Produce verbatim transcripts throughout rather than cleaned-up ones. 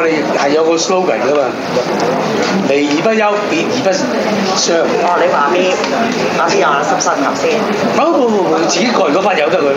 哋係有個 slogan 噶嘛，離而不休，別而不傷。 哦，你話啲嗰啲啊濕濕頭先。 冇冇冇冇，自己個人嗰 part 由得佢。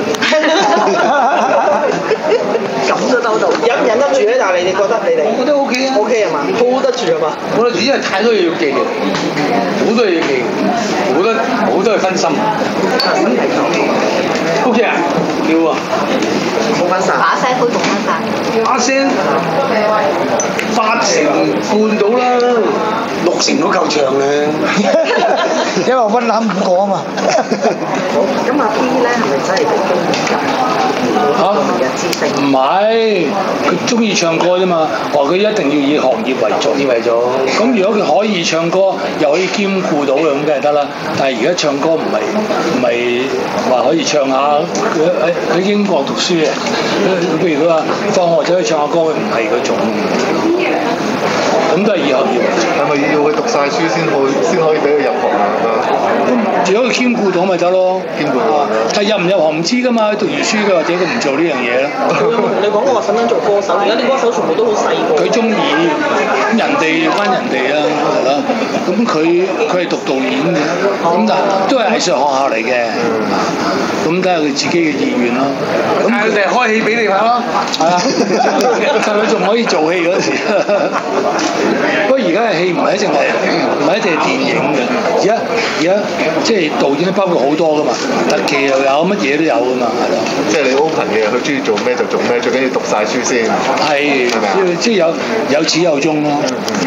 咁都兜到，忍唔忍得住咧？但係你哋覺得你哋？ 我覺得 OK 啊 ，OK 係嘛 ？hold 得住係嘛 ？hold 得住，因為太多嘢要記嘅，好多嘢要記，好多好多嘢分心。OK 啊，妙啊！ 冇分散。 把聲恢復翻晒。 把聲八成半到啦，六成都夠唱咧。 因為溫拿五個啊嘛。 好，咁阿 B 咧係咪真係好中意㗎？ 嚇？ 明日之星。 唔係，佢中意唱歌啫嘛。話佢一定要以行業為重，以為咗。咁如果佢可以唱歌，又可以兼顧到嘅，咁梗係得啦。但係而家唱歌唔係唔係話可以唱下，佢喺喺英國讀書嘅，譬如佢話放學走去唱下歌，佢唔係嗰種。咁都係以行業為重。 係咪要佢讀晒書先可先可以俾佢入行啊？ 如果佢兼顧到咪得咯， 兼顧到。 但係入唔入行唔知㗎嘛，讀完書嘅或者佢唔做呢樣嘢啦。 佢有冇同你講過話想唔想做歌手？而家啲歌手全部都好細個。 佢中意，咁人哋關人哋啊，係啦。咁佢佢係讀導演嘅，咁但係都係藝術學校嚟嘅。咁睇下佢自己嘅意願咯。咁佢哋開戲俾你拍咯。係啊，趁佢仲可以做戲嗰時。不過而家嘅戲唔係一定係唔係一定係電影嘅，而家而家即係導演都包括好多噶嘛，特技又有，乜嘢都有噶嘛，係咯。 即係你 open 嘅，佢中意做咩就做咩，最緊要讀晒書先。 係，即係有有始有終咯。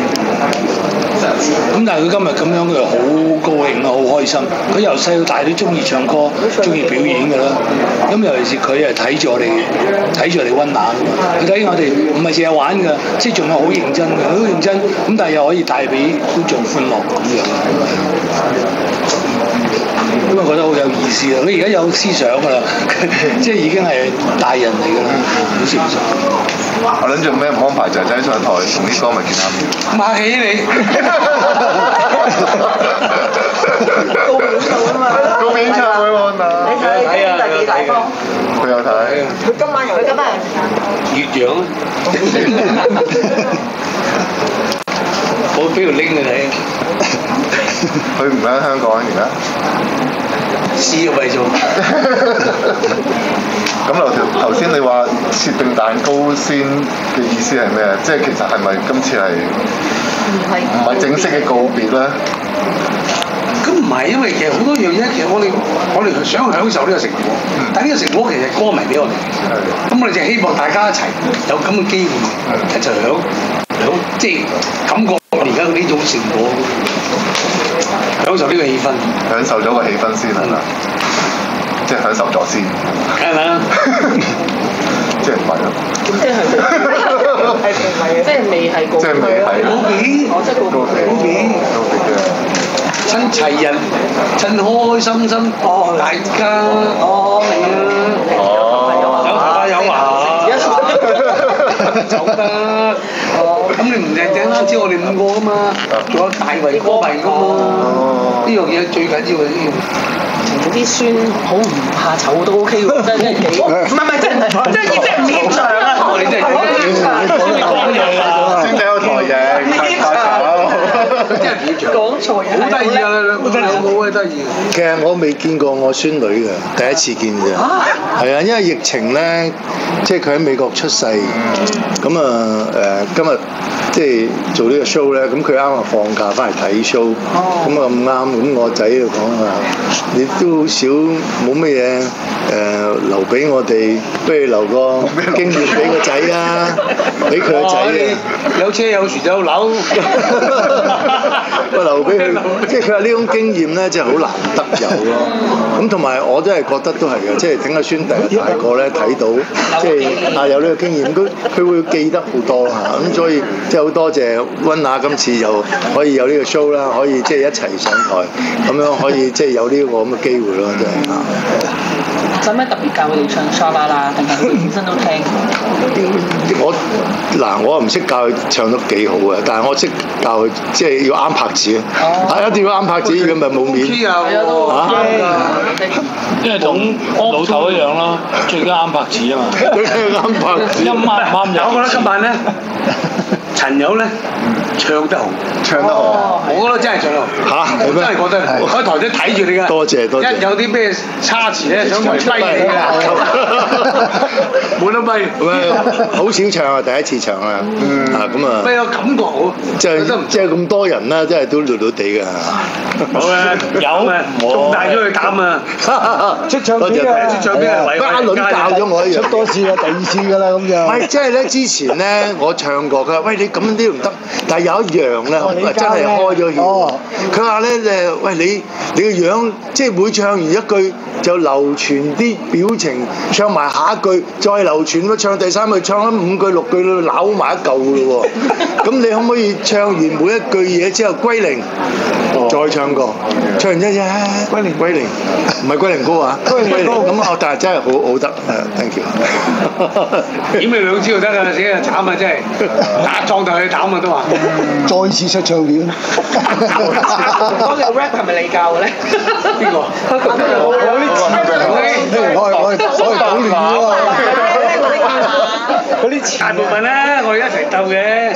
咁但係佢今日咁樣，佢又好高興啊，好開心。佢由細到大都中意唱歌，中意表演㗎啦。咁尤其是佢係睇住我哋，睇住我哋溫拿㗎嘛。佢睇我哋唔係淨係玩㗎，即係仲係好認真㗎，好認真。咁但係又可以帶俾觀眾歡樂咁樣。咁啊覺得好有意思啊！佢而家有思想㗎啦，即係已經係大人嚟㗎啦，好成熟。 我諗住咩唔安排仔仔上台同啲歌迷見下面。 馬起你！ 告演唱會啊嘛。 告演唱會喎嗱。 你睇你睇第幾大方？ 佢有睇。 佢今晚又佢今晚越洋。我俾條 link 你睇。 佢唔喺香港而家。 試個咪做。 咁劉條頭先你話設定蛋糕先嘅意思係咩？即係其實係咪今次係唔係正式嘅告別咧？ 咁唔係，因為其實好多樣嘢，其實我哋我哋想享受呢個成果，嗯、但係呢個成果其實係歌迷俾我哋。咁我哋就希望大家一齊有咁嘅機會，一齊享享，即係感覺我哋而家呢種成果，享受呢個氣氛。 享受咗個氣氛先係嘛？即係享受咗先。 梗係啦。 即係唔係咯？ 咁即係係唔係嘅？即係未係告別。 即係未係。 告別。 哦，即係告別。 告別。告別嘅。 趁齊人，趁開開心心，哦，大家，哦，係啊。哦。有啊有啊。有啊。走得。哦。咁你唔淨淨啦，知我哋五個噶嘛，仲有大圍歌迷噶嘛。呢樣嘢最緊要嘅呢樣。 啲孫好唔怕醜都 OK 喎，真係幾唔係唔係真係真係即係唔現場啊！ 你真係講嘢啊！ 先睇個台型，太醜， 真係唔現場。 講錯嘢， 好得意啊！兩個兩個好得意。 其實我未見過我孫女嘅，第一次見啫。係啊，因為疫情咧，即係佢喺美國出世，咁啊誒今日即係做呢個 show 咧，咁佢啱啱放假翻嚟睇 show，咁啊咁啱，咁我仔就講啊，你都好少冇乜嘢誒留俾我哋，不如留個經驗俾個仔啊，俾佢個仔啊， 有車有船有樓， 我留俾佢，即係佢話呢種經驗咧，真係好難得有咯。咁同埋我都係覺得都係嘅，即係等個孫第日大個咧睇到，即係啊有呢個經驗，佢佢會記得好多嚇。咁所以即係好多謝溫拿今次又可以有呢個 show 啦，可以即係一齊上台，咁樣可以即係有呢個咁嘅機會咯，真係嚇。 使唔使特別教佢哋唱沙啦啦，定係佢本身都聽？ 我嗱，我唔識教佢唱得幾好嘅，但係我識教佢即係要啱拍子啊！係一定要啱拍子，咁咪冇面。 係啊，都因為同老豆一樣咯，最緊啱拍子啊嘛。 最緊啱拍子。 音啱唔啱就。我覺得今晚咧。 朋友咧唱得好， 唱得好， 我覺得真係唱得好。 嚇我真係覺得，我喺台都睇住你㗎。 多謝多謝一有啲咩差詞咧，想嚟跛你㗎，冇得跛。 咁啊，好少唱啊，第一次唱啊，啊咁啊， 咩有感覺好？ 即係即係咁多人啦，真係都攣攣地㗎。 好啊，有啊，仲大咗佢膽啊！ 出唱片啊！ 出唱片啊！ 巴倫教咗我一樣， 出多次啦，第二次㗎啦咁就。 唔係，即係咧之前咧我唱過，佢話喂你咁啲都唔得，但係有一樣咧， 你真係開咗哦竅。佢話咧誒，喂你你個樣即係每唱完一句就流傳啲表情，唱埋下一句再流傳咁唱第三句，唱咗五句六句都扭埋一嚿㗎咯喎。咁你可唔可以唱完每一句嘢之後歸零，再唱過？唱完一隻歸零歸零，唔係歸零歌啊！歸零歌咁啊，但係真係好好得誒 ，thank you。 點你兩招就得㗎，死啊慘啊真係，打撞到佢膽啊都話。 再次出唱片。 嗰個 rap 係咪你教嘅咧？ 邊個？ 我啲我我我係搗亂喎。嗰啲詞大部分啦，我哋一齊鬥嘅。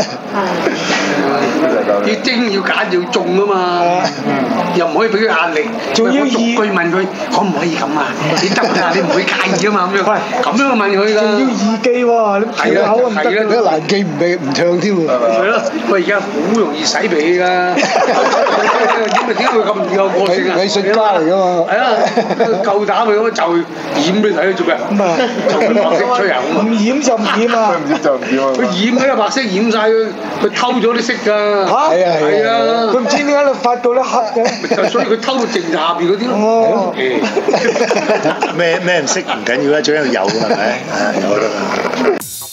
要精要揀要中啊嘛，又唔可以俾佢壓力， 仲要逐句問佢可唔可以咁啊？你得㗎，你唔會介意啊嘛咁樣。咁樣問佢㗎。 仲要易記喎，你條口唔得，你難記唔俾唔唱添喎。 係咯，喂而家好容易洗脾㗎。點解點解會咁有個性啊？ 藝術家嚟㗎嘛。 係啊，夠膽佢咁就染俾你睇做咩？ 咁啊， 就佢白色吹油啊嘛。 唔染就唔染啊。 唔知就唔知啊。 佢染嗰啲白色染晒佢，佢偷咗啲色㗎。 嚇！係啊係啊。 佢唔知點解你發到啲黑嘅。 就所以佢偷到淨下邊嗰啲咯。 哦。 咩咩唔識唔緊要啦，最緊要有係咪？啊有得啦。